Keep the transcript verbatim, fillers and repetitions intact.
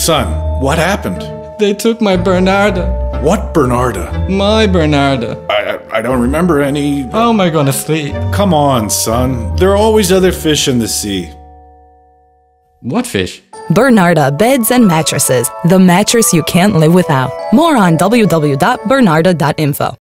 Son, what happened? They took my Bernarda. What Bernarda? My Bernarda. I, I I don't remember any... How am I gonna sleep? Come on, son. There are always other fish in the sea. What fish? Bernarda Beds and Mattresses. The mattress you can't live without. More on w w w dot bernarda dot info.